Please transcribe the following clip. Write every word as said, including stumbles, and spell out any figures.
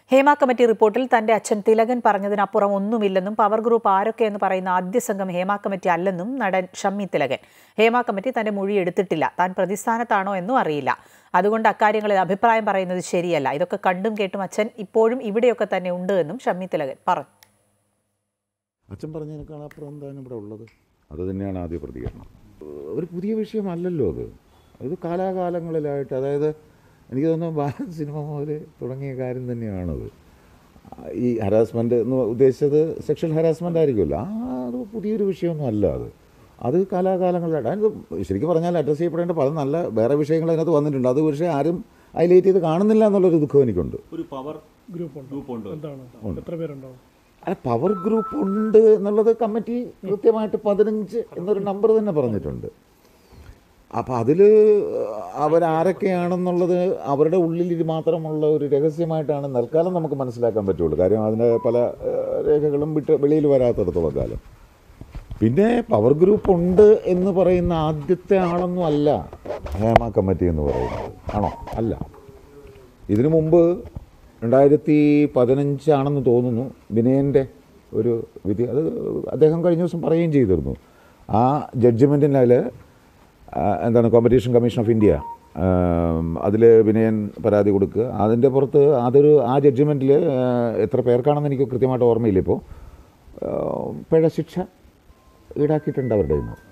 Hema committee റിപ്പോർട്ടിൽ തന്റെ അച്ഛൻ തിലകൻ പറഞ്ഞതിനപ്പുറം ഒന്നുമില്ലെന്നും പവർ ഗ്രൂപ്പ് ആരൊക്കെയെന്ന് പറയുന്ന ആദ്യ സംഘം ഹേമ കമ്മിറ്റി അല്ലെന്നും നടൻ ഷമ്മി തിലകൻ. ഹേമ കമ്മിറ്റി തന്റെ മൊഴി എടുത്തിട്ടില്ല, താൻ പ്രതിസ്ഥാനത്താണോ എന്നും അറിയില്ല. അതുകൊണ്ട് അക്കാര്യങ്ങളിൽ അഭിപ്രായം പറയുന്നത് ശരിയല്ല. ഇതൊക്കെ കണ്ടും കേട്ടും അച്ഛൻ ഇപ്പോഴും ഇവിടെയൊക്കെ തന്നെ ഉണ്ട് എന്നും ഷമ്മി തിലകൻ പറഞ്ഞു. അച്ഛൻ പറഞ്ഞതിനേക്കാൾ അപ്പുറം എന്താണ് ഇവിടെ ഉള്ളത്? അത് തന്നെയാണ് ആദ്യ പ്രതികരണം. ഒരു പുതിയ വിഷയമല്ലല്ലോ അത്. അത് കാലാകാലങ്ങളിലായിട്ട്, അതായത് എനിക്ക് തോന്നുന്നു ഭാരത് സിനിമ മുതൽ തുടങ്ങിയ കാര്യം തന്നെയാണത്. ഈ ഹരാസ്മെൻറ്റ് എന്ന് ഉദ്ദേശിച്ചത് സെക്ഷൽ ഹരാസ്മെൻ്റ് ആയിരിക്കുമല്ലോ. ആ അത് പുതിയൊരു വിഷയമൊന്നും അല്ല. അത് അത് കാലാകാലങ്ങളിലായിട്ട് അതിന് ശരിക്കും പറഞ്ഞാൽ അഡ്രസ്സ് ചെയ്യപ്പെടേണ്ട പല നല്ല വേറെ വിഷയങ്ങൾ അതിനകത്ത് വന്നിട്ടുണ്ട്. അത് പക്ഷേ ആരും ഹൈലൈറ്റ് ചെയ്ത് കാണുന്നില്ല എന്നുള്ളൊരു ദുഃഖം എനിക്കുണ്ട്. ഒരു പവർ ഗ്രൂപ്പ് ഗ്രൂപ്പ് എത്ര പേരുണ്ടാവും? അല്ല, പവർ ഗ്രൂപ്പ് ഉണ്ട് എന്നുള്ളത് കമ്മിറ്റി കൃത്യമായിട്ട് പതിനഞ്ച് എന്നൊരു നമ്പർ തന്നെ പറഞ്ഞിട്ടുണ്ട്. അപ്പോൾ അതിൽ അവരാരൊക്കെയാണെന്നുള്ളത് അവരുടെ ഉള്ളിൽ ഇത് മാത്രമുള്ള ഒരു രഹസ്യമായിട്ടാണ് തൽക്കാലം നമുക്ക് മനസ്സിലാക്കാൻ പറ്റുള്ളൂ. കാര്യം അതിൻ്റെ പല രേഖകളും വിട്ട് വെളിയിൽ വരാത്തിടത്തോളം കാലം. പിന്നെ പവർ ഗ്രൂപ്പ് ഉണ്ട് എന്ന് പറയുന്ന ആദ്യത്തെ ആളൊന്നും അല്ല ഹേമ കമ്മിറ്റി എന്ന് പറയുന്നത്. ആണോ? അല്ല. ഇതിനു മുമ്പ് രണ്ടായിരത്തി പതിനഞ്ചാണെന്ന് തോന്നുന്നു വിനയൻ്റെ ഒരു വിധി, അത് അദ്ദേഹം കഴിഞ്ഞ ദിവസം പറയുകയും ചെയ്തിരുന്നു. ആ ജഡ്ജ്മെൻറ്റിനാൽ എന്താണ് കോമ്പറ്റീഷൻ കമ്മീഷൻ ഓഫ് ഇന്ത്യ അതിൽ വിനയൻ പരാതി കൊടുക്കുക. അതിൻ്റെ പുറത്ത് അതൊരു ആ ജഡ്ജ്മെൻറ്റിൽ എത്ര പേർക്കാണെന്ന് എനിക്ക് കൃത്യമായിട്ട് ഓർമ്മയില്ല. ഇപ്പോൾ പിഴ ശിക്ഷ ഈടാക്കിയിട്ടുണ്ട് അവരുടെ നിന്ന്.